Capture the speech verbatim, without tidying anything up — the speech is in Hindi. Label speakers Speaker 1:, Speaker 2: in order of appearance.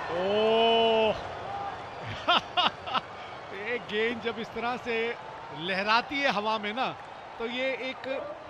Speaker 1: ओह ये गेंद जब इस तरह से लहराती है हवा में ना, तो ये एक